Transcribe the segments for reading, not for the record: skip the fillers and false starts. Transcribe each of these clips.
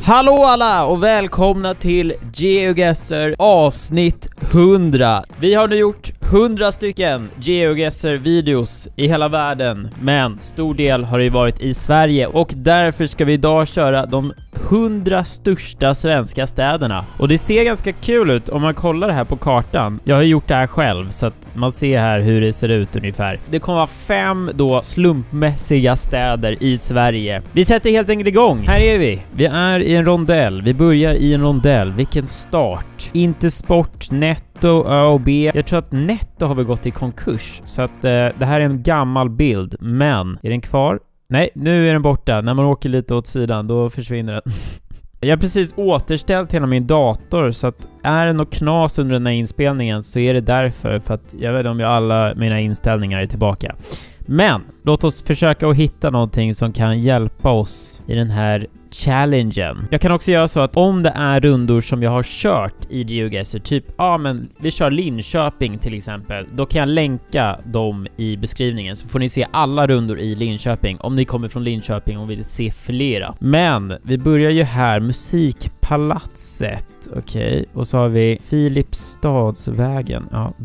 Hallå alla och välkomna till GeoGuessr avsnitt 100. Vi har nu gjort 100 stycken GeoGuessr-videos i hela världen, men stor del har det varit i Sverige och därför ska vi idag köra de 100 största svenska städerna. Och det ser ganska kul ut om man kollar det här på kartan. Jag har gjort det här själv så att man ser här hur det ser ut ungefär. Det kommer vara 5 då slumpmässiga städer i Sverige. Vi sätter helt enkelt igång. Här är vi. Vi är i en rondell. Vi börjar i en rondell. Vilken start. Intersport, Netto, Ö och B. Jag tror att Netto har väl gått i konkurs. Så att det här är en gammal bild. Men är den kvar? Nej, nu är den borta. När man åker lite åt sidan, då försvinner den. Jag har precis återställt hela min dator, så att är det något knas under den här inspelningen så är det därför. För att jag vet inte om alla mina inställningar är tillbaka. Men låt oss försöka att hitta någonting som kan hjälpa oss i den här challengen. Jag kan också göra så att om det är rundor som jag har kört i GeoGuessr, typ, men vi kör Linköping till exempel, då kan jag länka dem i beskrivningen så får ni se alla rundor i Linköping om ni kommer från Linköping och vill se flera. Men vi börjar ju här, Musikpalatset. Okej, och så har vi Filipstadsvägen,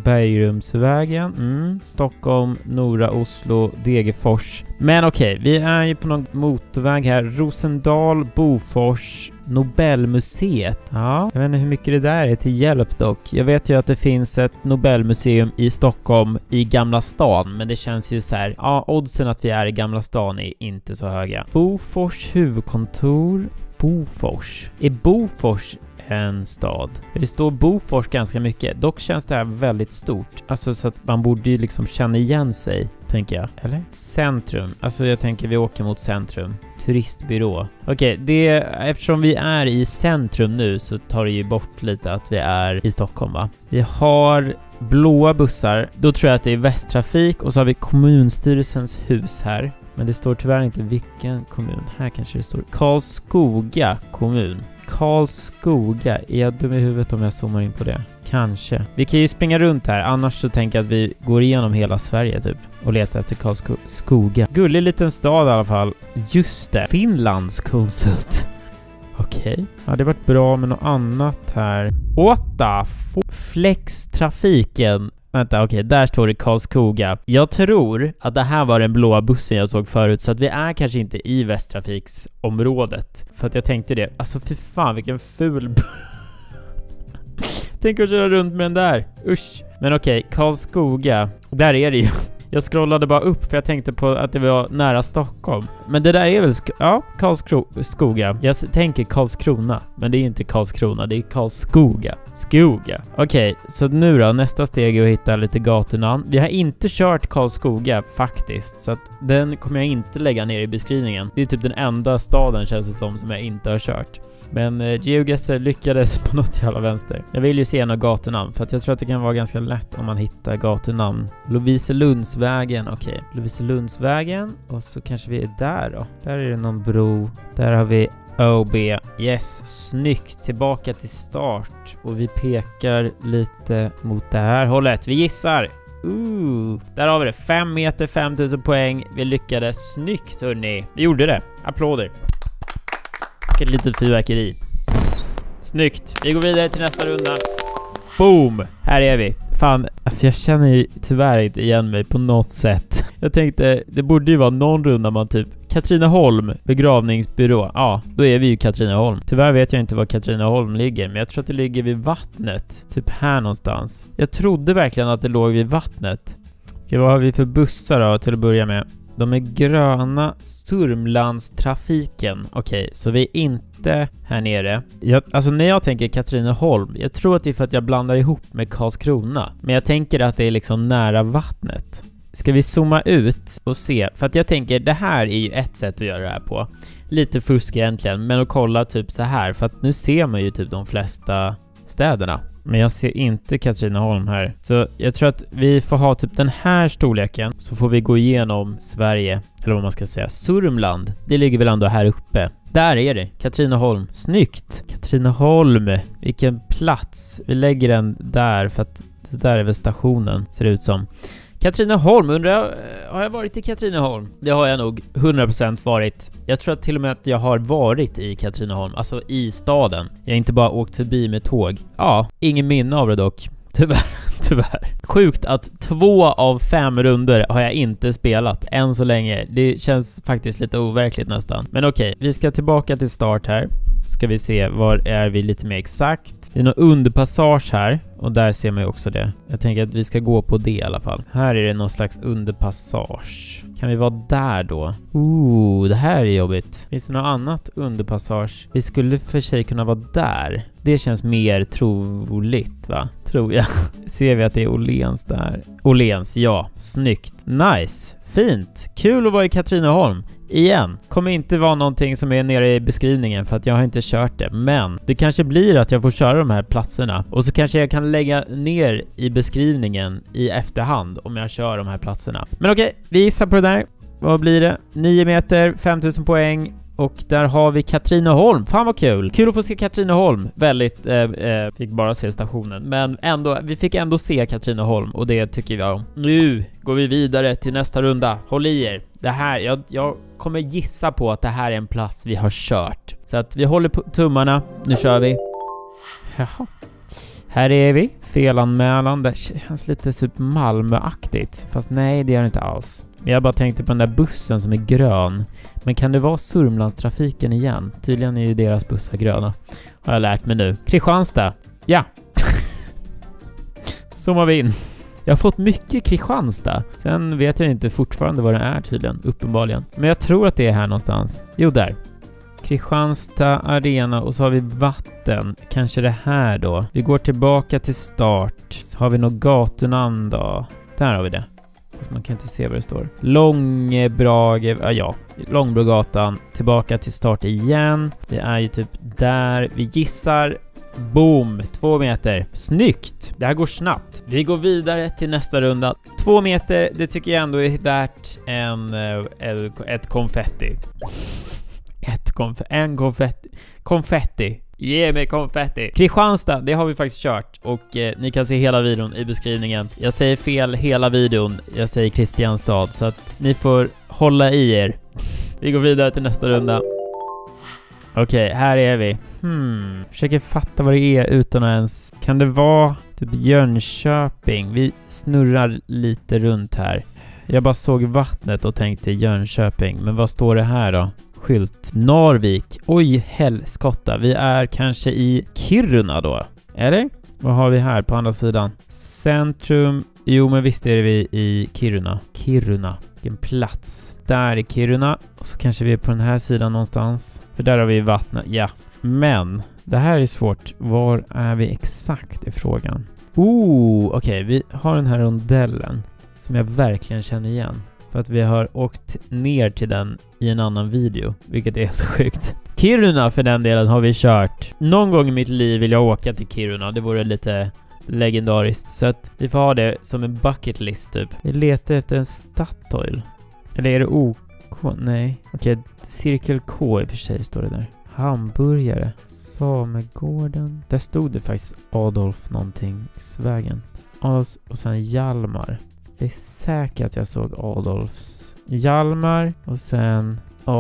Bergrumsvägen, Stockholm, Nora, Oslo, Degerfors. Men okej, vi är ju på någon motorväg här, Rosendal, Bofors, Nobelmuseet. Ja, jag vet inte hur mycket det där är till hjälp dock. Jag vet ju att det finns ett Nobelmuseum i Stockholm i Gamla stan, men det känns ju så här, oddsen att vi är i Gamla stan är inte så höga. Bofors huvudkontor, Bofors. Är Bofors en stad? Det står Bofors ganska mycket. Dock känns det här väldigt stort. Alltså så att man borde ju liksom känna igen sig, tänker jag. Eller? Centrum. Alltså jag tänker vi åker mot centrum. Turistbyrå. Okej, eftersom vi är i centrum nu så tar det ju bort lite att vi är i Stockholm, va? Vi har blåa bussar. Då tror jag att det är Västtrafik och så har vi kommunstyrelsens hus här. Men det står tyvärr inte vilken kommun. Här kanske det står Karlskoga kommun. Karlskoga. Är jag dum i huvudet om jag zoomar in på det? Kanske. Vi kan ju springa runt här. Annars så tänker jag att vi går igenom hela Sverige typ. Och letar efter Karlskoga. Gullig liten stad i alla fall. Just det. Finlands konsult. Okej. Ja, det varit bra med något annat här. Flextrafiken. Vänta, okej, där står det Karlskoga. Jag tror att det här var den blåa bussen jag såg förut, så att vi är kanske inte i Västtrafiksområdet. För att jag tänkte det. Alltså för fan, vilken ful Tänk att köra runt med den där. Usch. Men okej, Karlskoga. Där är det ju. Jag scrollade bara upp för jag tänkte på att det var nära Stockholm. Men det där är väl Karlskoga. Jag tänker Karlskrona, men det är inte Karlskrona, det är Karlskoga. Skoga. Okej, så nu då, nästa steg är att hitta lite gatunamn. Vi har inte kört Karlskoga faktiskt, så att den kommer jag inte lägga ner i beskrivningen. Det är typ den enda staden känns det som jag inte har kört. Men GeoGuessr lyckades på något jävla vänster. Jag vill ju se några gatunamn för att jag tror att det kan vara ganska lätt om man hittar gatunamn. Loviselundsvägen, okej. Loviselundsvägen, och så kanske vi är där då. Där är det någon bro. Där har vi OB. Yes, snyggt. Tillbaka till start. Och vi pekar lite mot det här hållet. Vi gissar. Där har vi det. 5 meter, 5000 poäng. Vi lyckades. Snyggt hörni. Vi gjorde det. Applåder. Ett litet fyrverkeri. Snyggt. Vi går vidare till nästa runda. Boom! Här är vi. Fan, alltså jag känner ju tyvärr inte igen mig på något sätt. Jag tänkte, det borde ju vara någon runda man typ Katrineholm, begravningsbyrå. Ja, då är vi ju Katrineholm. Tyvärr vet jag inte var Katrineholm ligger, men jag tror att det ligger vid vattnet. Typ här någonstans. Jag trodde verkligen att det låg vid vattnet. Okej, vad har vi för bussar då till att börja med? De är gröna. Sörmlandstrafiken. Okej, så vi är inte här nere. Alltså när jag tänker Katrineholm, jag tror att det är för att jag blandar ihop med Karlskrona. Men jag tänker att det är liksom nära vattnet. Ska vi zooma ut och se? För att jag tänker, det här är ju ett sätt att göra det här på. Lite fusk egentligen, men att kolla typ så här. För att nu ser man ju typ de flesta städerna. Men jag ser inte Katrineholm här. Så jag tror att vi får ha typ den här storleken. Så får vi gå igenom Sverige. Eller vad man ska säga. Sörmland. Det ligger väl ändå här uppe. Där är det. Katrineholm. Snyggt. Katrineholm. Vilken plats. Vi lägger den där för att det där är väl stationen. Ser det ut som. Katrineholm, undrar jag, har jag varit i Katrineholm? Det har jag nog 100% varit. Jag tror att till och med att jag har varit i Katrineholm, alltså i staden. Jag har inte bara åkt förbi med tåg. Ja, ingen minne av det dock. Tyvärr. Sjukt att 2 av 5 runder har jag inte spelat än så länge. Det känns faktiskt lite overkligt nästan. Men okej, vi ska tillbaka till start här. Ska vi se, var är vi lite mer exakt? Det är någon underpassage här. Och där ser man ju också det. Jag tänker att vi ska gå på det i alla fall. Här är det någon slags underpassage. Kan vi vara där då? Det här är jobbigt. Finns det något annat underpassage? Vi skulle för sig kunna vara där. Det känns mer troligt, va? Tror jag. Ser vi att det är Åhléns där? Åhléns, ja. Snyggt. Nice. Fint. Kul att vara i Katrineholm. Igen, kommer inte vara någonting som är nere i beskrivningen för att jag har inte kört det. Men det kanske blir att jag får köra de här platserna. Och så kanske jag kan lägga ner i beskrivningen i efterhand om jag kör de här platserna. Men okej, vi gissar på det där. Vad blir det? 9 meter, 5000 poäng. Och där har vi Katrineholm. Fan vad kul. Kul att få se Katrineholm. Väldigt, fick bara se stationen. Men ändå, vi fick ändå se Katrineholm. Och det tycker vi om. Nu går vi vidare till nästa runda. Håll i er. Det här, jag kommer gissa på att det här är en plats vi har kört. Så att vi håller på tummarna. Nu kör vi. Jaha. Här är vi. Felanmälan. Det känns lite typ Malmöaktigt. Fast nej, det gör det inte alls. Jag bara tänkte på den där bussen som är grön. Men kan det vara Sörmlandstrafiken igen? Tydligen är ju deras bussar gröna. Har jag lärt mig nu. Kristianstad. Ja. Zoomar vi in. Jag har fått mycket Kristianstad. Sen vet jag inte fortfarande vad det är tydligen. Uppenbarligen. Men jag tror att det är här någonstans. Jo, där. Kristianstad arena och så har vi vatten. Kanske det här då. Vi går tillbaka till start. Så har vi något gatunamn då. Där har vi det. Man kan inte se vad det står. Långbrage, Långbrogatan. Tillbaka till start igen. Vi är ju typ där. Vi gissar. Boom, 2 meter. Snyggt! Det här går snabbt. Vi går vidare till nästa runda. 2 meter, det tycker jag ändå är värt ett konfetti. En konfetti. Konfetti. Ge mig konfetti. Kristianstad, det har vi faktiskt kört. Och ni kan se hela videon i beskrivningen. Jag säger fel hela videon. Jag säger Kristianstad. Så att ni får hålla i er. Vi går vidare till nästa runda. Okej, här är vi. Försöker fatta vad det är utan att ens... Kan det vara typ Jönköping? Vi snurrar lite runt här. Jag bara såg vattnet och tänkte Jönköping. Men vad står det här då? Skylt. Narvik. Oj, helskotta. Vi är kanske i Kiruna då. Eller? Vad har vi här på andra sidan? Centrum. Jo, men visst är vi i Kiruna. Kiruna. Vilken plats. Där är Kiruna. Och så kanske vi är på den här sidan någonstans. För där har vi vattnet. Ja. Men det här är svårt. Var är vi exakt i frågan? Okej. Vi har den här rondellen som jag verkligen känner igen. För att vi har åkt ner till den i en annan video. Vilket är så sjukt. Kiruna för den delen har vi kört. Någon gång i mitt liv vill jag åka till Kiruna. Det vore lite legendariskt. Så att vi får ha det som en bucket list typ. Vi letar efter en Statoil. Eller är det OK? Nej. Okej, Cirkel K i och för sig står det där. Hamburgare. Samegården. Där stod det faktiskt Adolf någonting. Svägen. Adolf och sen Hjalmar. Det är säkert att jag såg Adolfs. Hjalmar och sen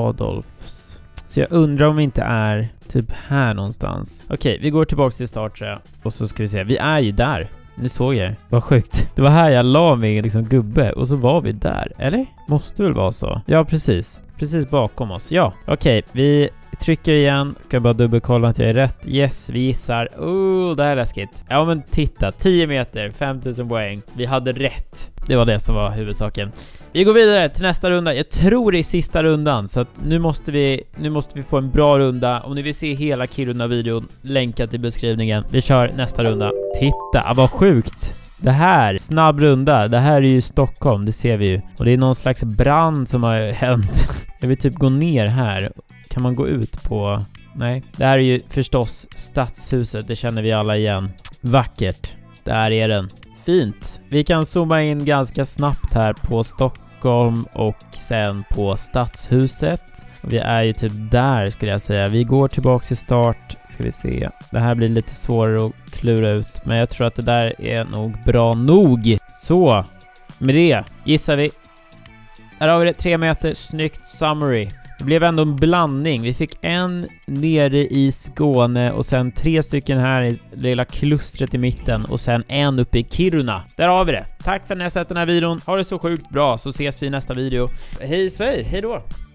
Adolfs. Så jag undrar om vi inte är typ här någonstans. Okej, vi går tillbaka till start tror jag. Och så ska vi se. Vi är ju där. Nu såg jag. Vad sjukt. Det var här jag la mig liksom gubbe. Och så var vi där. Eller? Måste väl vara så. Ja, precis. Precis bakom oss. Ja. Okej, vi trycker igen. Ska bara dubbelkolla att jag är rätt. Yes, vi gissar. Det här är läskigt. Ja, men titta. 10 meter. 5000 poäng. Vi hade rätt. Det var det som var huvudsaken. Vi går vidare till nästa runda. Jag tror det är sista rundan. Så att nu måste vi få en bra runda. Om ni vill se hela Kiruna-videon, länka till beskrivningen. Vi kör nästa runda. Titta, vad sjukt. Det här, snabb runda. Det här är ju Stockholm, det ser vi ju. Och det är någon slags brand som har hänt. Jag vill typ gå ner här. Kan man gå ut på... Nej. Det här är ju förstås Stadshuset. Det känner vi alla igen. Vackert. Där är den. Fint. Vi kan zooma in ganska snabbt här på Stockholm och sen på Stadshuset. Vi är ju typ där skulle jag säga. Vi går tillbaka till start. Ska vi se. Det här blir lite svårare att klura ut. Men jag tror att det där är nog bra nog. Så. Med det gissar vi. Här har vi det, 3 meter, snyggt summary. Det blev ändå en blandning. Vi fick en nere i Skåne och sen 3 stycken här i det lilla klustret i mitten och sen en uppe i Kiruna. Där har vi det. Tack för att ni har sett den här videon. Ha det så sjukt bra, så ses vi i nästa video. Hej svej, hej då!